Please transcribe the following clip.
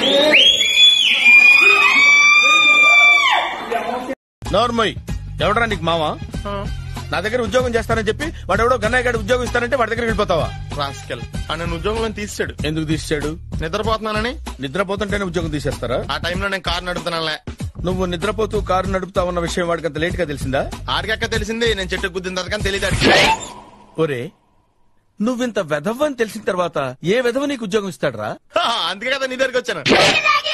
నోర్మోయ్, ఎవడరా నీకు మావా? నా దగ్గర ఉద్యోగం చేస్తానని చెప్పి వాడు ఎవడో గన్నయ్య గారి ఉద్యోగం ఇస్తానంటే వాడి దగ్గర వెళ్ళిపోతావా? రాస్కెల్ ఆయన ఉద్యోగంలో తీసాడు. ఎందుకు తీసాడు? నిద్రపోతున్నానని. నిద్రపోతుంటేనే ఉద్యోగం తీసేస్తారా? ఆ టైంలో నేను కారు నడుపుతున్నానులే. నువ్వు నిద్రపోతూ కారు నడుపుతా ఉన్న విషయం వాడికి అంత లేట్ గా తెలిసిందా? ఆడికక్క తెలిసింది, నేను చెట్టు గుద్దిన తర్వాత కానీ తెలియదు. ఒరే, నువ్వింత వెధవ్ అని తెలిసిన తర్వాత ఏ వెధవ నీకు ఉద్యోగం ఇస్తాడరా? అందుకే కదా నీ దగ్గరికి వచ్చాను.